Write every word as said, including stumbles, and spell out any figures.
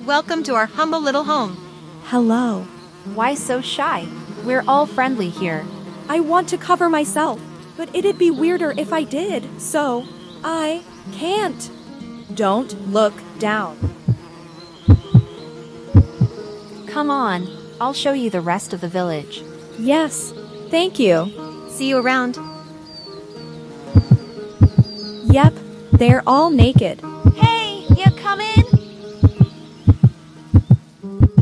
Welcome to our humble little home. Hello. Why so shy? We're all friendly here. I want to cover myself, but it'd be weirder if I did, so I can't. Don't look down. Come on, I'll show you the rest of the village. Yes, thank you. See you around. Yep, they're all naked. Hey, you coming?